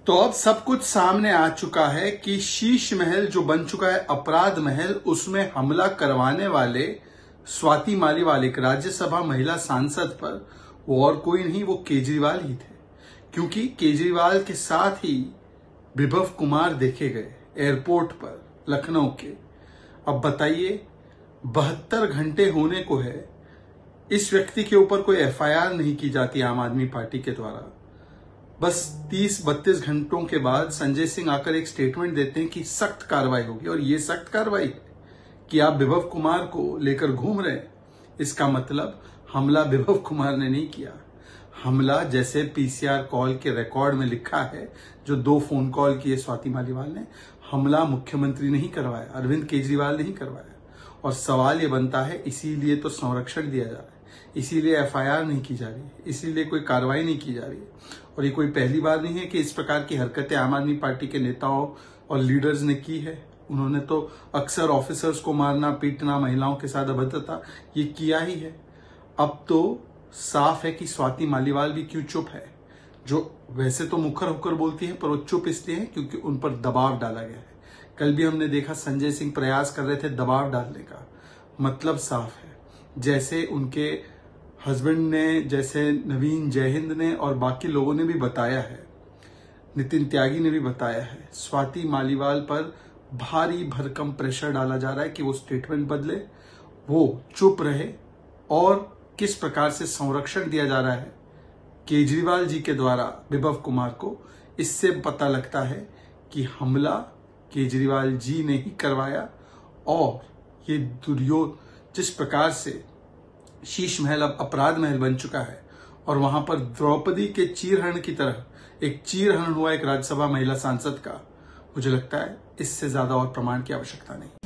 तो अब सब कुछ सामने आ चुका है कि शीश महल जो बन चुका है अपराध महल, उसमें हमला करवाने वाले स्वाति मालीवाल एक राज्यसभा महिला सांसद पर वो और कोई नहीं, वो केजरीवाल ही थे। क्योंकि केजरीवाल के साथ ही विभव कुमार देखे गए एयरपोर्ट पर लखनऊ के। अब बताइए 72 घंटे होने को है, इस व्यक्ति के ऊपर कोई एफआईआर नहीं की जाती आम आदमी पार्टी के द्वारा। बस 30-32 घंटों के बाद संजय सिंह आकर एक स्टेटमेंट देते हैं कि सख्त कार्रवाई होगी, और ये सख्त कार्रवाई है कि आप विभव कुमार को लेकर घूम रहे हैं। इसका मतलब हमला विभव कुमार ने नहीं किया। हमला जैसे पीसीआर कॉल के रिकॉर्ड में लिखा है, जो 2 फोन कॉल किए स्वाति मालीवाल ने, हमला मुख्यमंत्री नहीं करवाया, अरविंद केजरीवाल नहीं करवाया। और सवाल ये बनता है, इसीलिए तो संरक्षण दिया जा रहा है, इसीलिए एफआईआर नहीं की जा रही है, इसीलिए कोई कार्रवाई नहीं की जा रही है। और ये कोई पहली बार नहीं है कि इस प्रकार की हरकतें आम आदमी पार्टी के नेताओं और लीडर्स ने की है। उन्होंने तो अक्सर ऑफिसर्स को मारना, पीटना, महिलाओं के साथ अभद्रता ये किया ही है। अब तो साफ है कि स्वाति मालीवाल भी क्यों चुप है, जो वैसे तो मुखर होकर बोलती है, पर वो चुप इसलिए है क्योंकि उन पर दबाव डाला गया है। कल भी हमने देखा संजय सिंह प्रयास कर रहे थे दबाव डालने का। मतलब साफ है, जैसे उनके हस्बैंड ने, जैसे नवीन जयहिंद ने और बाकी लोगों ने भी बताया है, नितिन त्यागी ने भी बताया है, स्वाति मालीवाल पर भारी भरकम प्रेशर डाला जा रहा है कि वो स्टेटमेंट बदले, वो चुप रहे। और किस प्रकार से संरक्षण दिया जा रहा है केजरीवाल जी के द्वारा विभव कुमार को, इससे पता लगता है कि हमला केजरीवाल जी ने ही करवाया। और ये जिस प्रकार से शीश महल अब अपराध महल बन चुका है, और वहां पर द्रौपदी के चीरहरण की तरह एक चीरहरण हुआ एक राज्यसभा महिला सांसद का, मुझे लगता है इससे ज्यादा और प्रमाण की आवश्यकता नहीं।